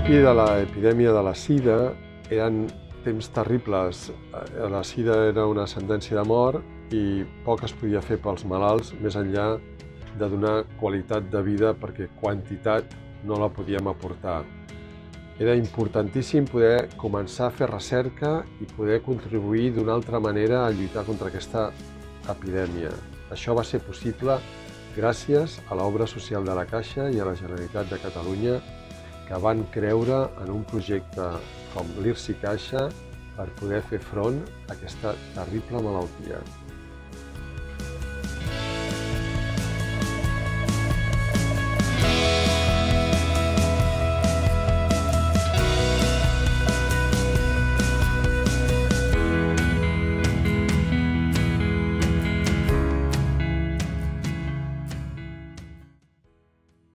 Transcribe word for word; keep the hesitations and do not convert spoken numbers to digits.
principi de l'epidèmia de la sida eren temps terribles. La sida era una sentència de mort i poc es podia fer pels malalts més enllà de donar qualitat de vida perquè quantitat no la podíem aportar. Era importantíssim poder començar a fer recerca i poder contribuir d'una altra manera a lluitar contra aquesta epidèmia. Això va ser possible gràcies a l'obra social de la Caixa i a la Generalitat de Catalunya, que van creure en un projecte com l'IRSI Caixa per poder fer front a aquesta terrible malaltia.